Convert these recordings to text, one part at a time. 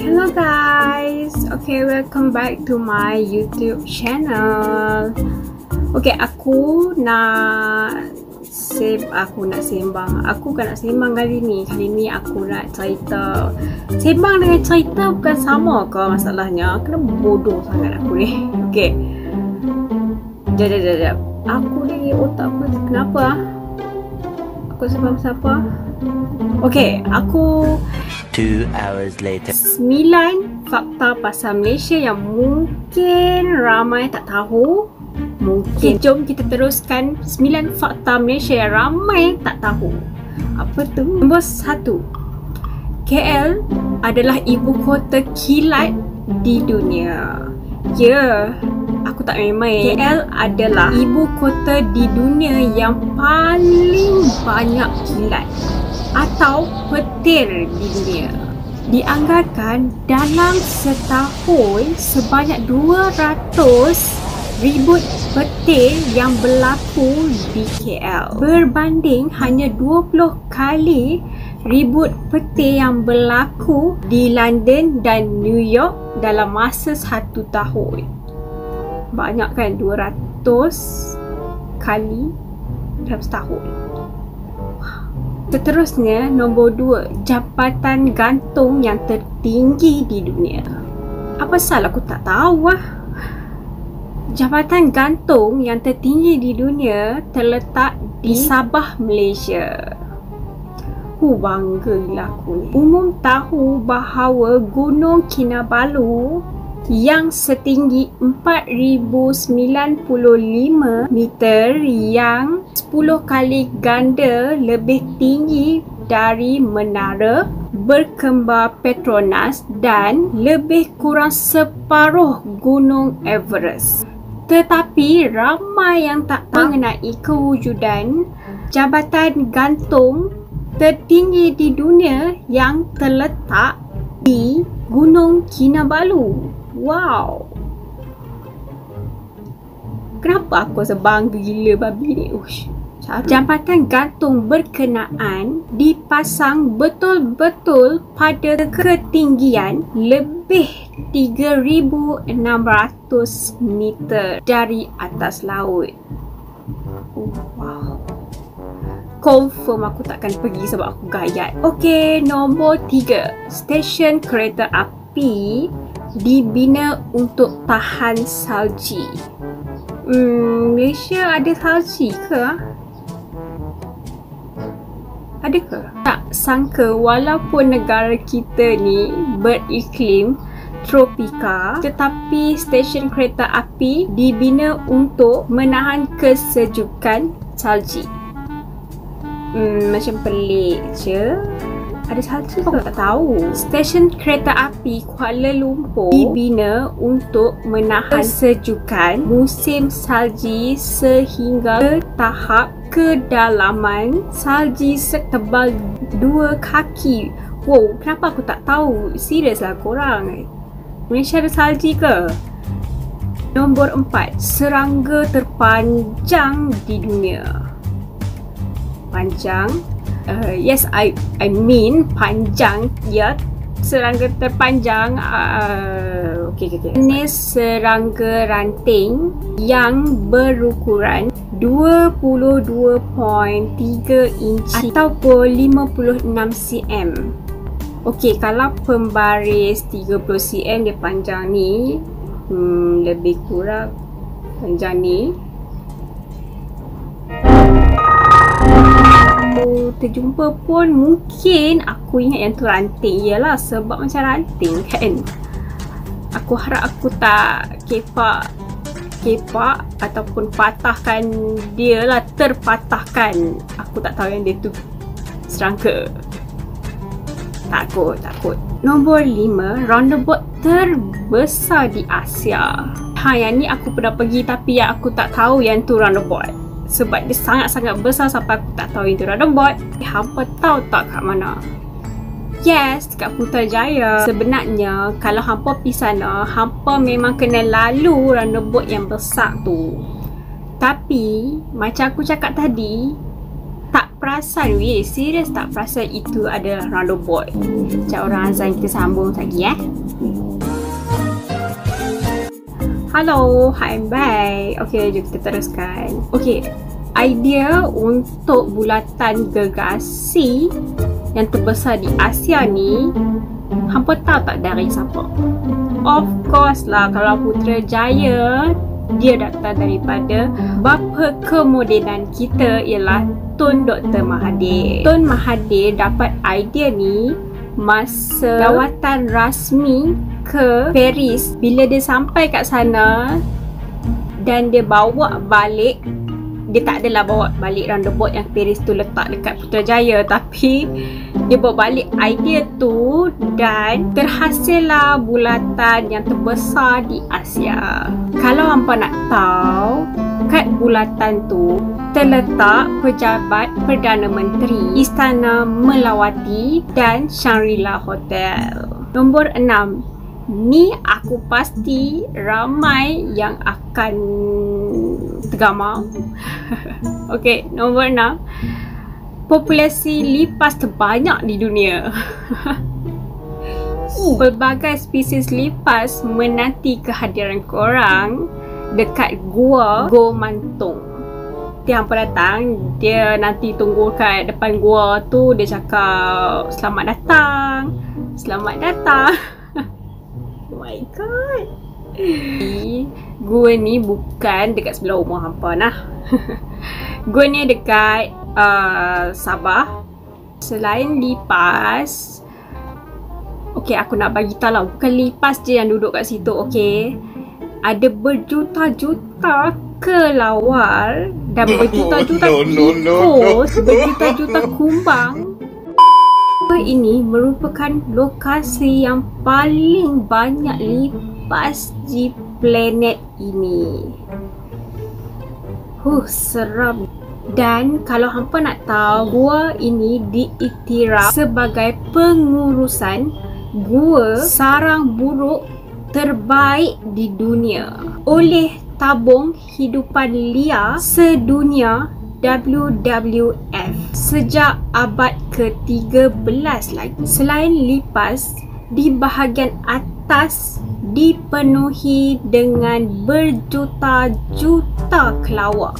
Hello guys, okay, welcome back to my YouTube channel. Okay, aku nak sembang. Aku kan nak sembang kali ni aku nak cerita. Sembang dengan cerita bukan sama ke masalahnya? Kenapa bodoh sangat aku ni? Okay, jap. Aku ni otak aku kenapa? Aku sembang siapa? Okay, aku 2 hours later. 9 fakta pasal Malaysia yang mungkin ramai tak tahu. Mungkin. Jom kita teruskan 9 fakta Malaysia yang ramai tak tahu. Apa tu? Nombor 1. KL adalah ibu kota kilat di dunia. Ya, aku tak main-main. KL adalah ibu kota di dunia yang paling banyak kilat atau petir di dunia. Dianggarkan dalam setahun sebanyak 200 ribut petir yang berlaku di KL, berbanding hanya 20 kali ribut petir yang berlaku di London dan New York dalam masa 1 tahun. Banyak kan, 200 kali dalam setahun. Seterusnya, nombor 2, jabatan gantung yang tertinggi di dunia. Apa salah aku tak tahu lah. Jabatan gantung yang tertinggi di dunia terletak di Sabah, Malaysia. Bangga gila aku ni. Umum tahu bahawa Gunung Kinabalu yang setinggi 4095 meter yang 10 kali ganda lebih tinggi dari menara berkembar Petronas dan lebih kurang separuh Gunung Everest. Tetapi ramai yang tak tahu mengenai kewujudan jabatan gantung tertinggi di dunia yang terletak di Gunung Kinabalu. Wow. Kenapa aku rasa bangga gila babi ni? Jambatan gantung berkenaan dipasang betul-betul pada ketinggian lebih 3,600 meter dari atas laut. Wow. Confirm aku takkan pergi sebab aku gayat. Okey, nombor 3. Stesen kereta api dibina untuk tahan salji. Malaysia ada salji ke? Ada ke? Tak sangka walaupun negara kita ni beriklim tropika, tetapi stesen kereta api dibina untuk menahan kesejukan salji. Macam pelik je. Ada salji ke? Tak tahu. Stesen kereta api Kuala Lumpur dibina untuk menahan kesejukan musim salji sehingga ke tahap kedalaman salji setebal 2 kaki. Wow, kenapa aku tak tahu? Serius lah korang. Malaysia ada salji ke? Nombor 4. Serangga terpanjang di dunia. Panjang? Yes, I mean panjang. Ya, serangga terpanjang. Okay. Jenis serangga ranting yang berukuran 22.3 inci ataupun 56 cm. Okey, kalau pembaris 30 cm dia panjang ni, lebih kurang panjang ni. Terjumpa pun mungkin aku ingat yang tu ranting. Yelah, sebab macam ranting kan. Aku harap aku tak kepak ataupun patahkan dia lah, terpatahkan. Aku tak tahu yang dia tu serangga. Takut. Nombor 5, roundabout terbesar di Asia. Yang ni aku pernah pergi tapi yang aku tak tahu yang tu roundabout. Sebab dia sangat-sangat besar sampai aku tak tahu itu roundabout. Hampa tahu tak kat mana? Yes, kat Putrajaya. Sebenarnya kalau hampa pergi sana, hampa memang kena lalu roundabout yang besar tu. Tapi macam aku cakap tadi, tak perasan perasan serius tak perasan itu adalah roundabout. Macam orang azan, kita sambung lagi Hello, I'm back. Okay, jom kita teruskan. Okay, idea untuk bulatan gergasi yang terbesar di Asia ni, hampa tahu tak dari siapa? Of course lah, kalau Putrajaya, dia datang daripada bapa kemodenan kita ialah Tun Dr. Mahathir. Tun Mahathir dapat idea ni masa lawatan rasmi ke Paris. Bila dia sampai kat sana dan dia bawa balik, dia tak adalah bawa balik roundabout yang Paris tu letak dekat Putrajaya, tapi dia bawa balik idea tu dan terhasillah bulatan yang terbesar di Asia. Kalau hampa nak tahu, kat bulatan tu terletak pejabat Perdana Menteri, Istana Melawati dan Shangri-La Hotel. Nombor 6. Ni aku pasti ramai yang akan tergamar. Okey, nombor 6. Populasi lipas terbanyak di dunia. Pelbagai spesies lipas menanti kehadiran korang dekat Gua Mantung. Dia hampa datang, dia nanti tunggu kat depan gua tu, dia cakap selamat datang, selamat datang. Oh my god. Gua ni bukan dekat sebelah rumah hampa nah. Gua ni dekat Sabah. Selain lipas, okey, aku nak bagi tahu lah, bukan lipas je yang duduk kat situ, okey. Ada berjuta-juta kelawar dan berjuta-juta tikus, berjuta-juta kumbang. Ini merupakan lokasi yang paling banyak lipas di planet ini. Seram. Dan kalau hampa nak tahu, gua ini diiktiraf sebagai pengurusan gua sarang buruk terbaik di dunia oleh Tabung Hidupan Liar Sedunia WWF sejak abad ke-13 lagi. Selain lipas, di bahagian atas dipenuhi dengan berjuta-juta kelawar.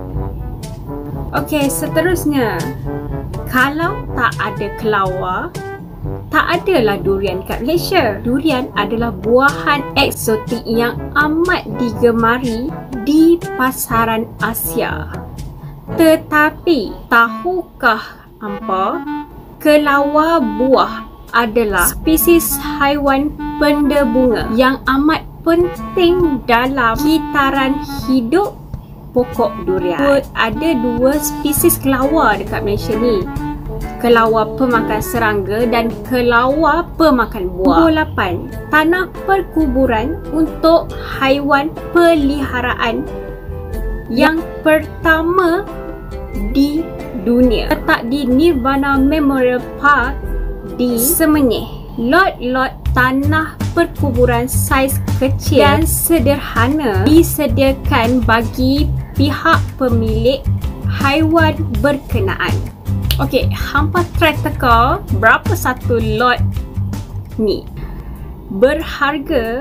Okey, seterusnya, kalau tak ada kelawar, tak adalah durian kat Malaysia. Durian adalah buahan eksotik yang amat digemari di pasaran Asia. Tetapi, tahukah hampa, kelawar buah adalah spesies haiwan pendebunga yang amat penting dalam kitaran hidup pokok durian. Ada 2 spesies kelawar dekat Malaysia ni. Kelawar pemakan serangga dan kelawar pemakan buah. Nombor 8. Tanah perkuburan untuk haiwan peliharaan yang pertama di dunia letak di Nirvana Memorial Park di Semenyih. Lot-lot tanah perkuburan saiz kecil dan sederhana disediakan bagi pihak pemilik haiwan berkenaan. Okey, hampa try teka berapa satu lot ni. Berharga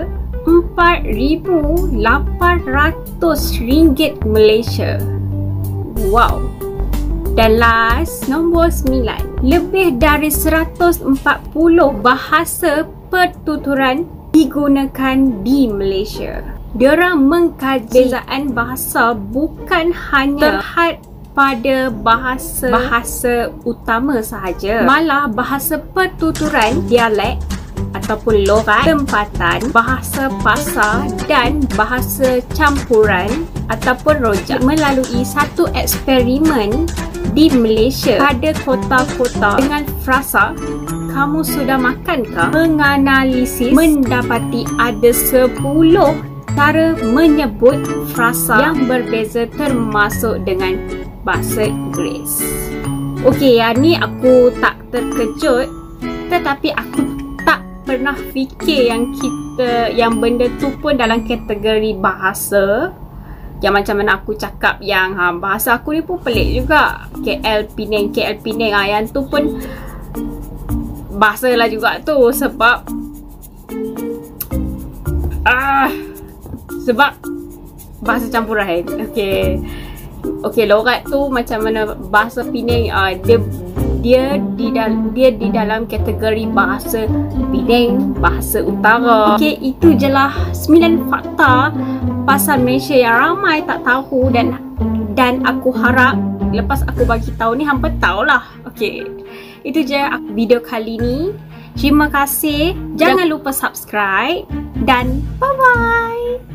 RM4,800 Malaysia. Wow. Dan last, nombor 9. Lebih dari 140 bahasa pertuturan digunakan di Malaysia. Diorang mengkaji perbezaan bahasa bukan hanya terhad pada bahasa utama sahaja, malah bahasa pertuturan, dialek ataupun logat tempatan, bahasa pasar dan bahasa campuran ataupun rojak. Melalui satu eksperimen di Malaysia pada kota-kota dengan frasa "Kamu sudah makankah?" menganalisis mendapati ada 10 cara menyebut frasa yang berbeza termasuk dengan bahasa Inggeris. Okey, yang ni aku tak terkejut, tetapi aku tak pernah fikir yang benda tu pun dalam kategori bahasa. Yang macam mana aku cakap yang bahasa aku ni pun pelik juga. KL Penang yang tu pun bahasa lah juga tu. Sebab bahasa campuran. Okay, lorat tu macam mana bahasa Penang, dia di dalam kategori bahasa Penang, bahasa utara. Okay, itu je lah 9 fakta pasal Malaysia yang ramai tak tahu, dan aku harap lepas aku bagi tahu ni hampa tahulah. Okay, itu je video kali ni. Terima kasih. Jangan lupa subscribe dan bye bye.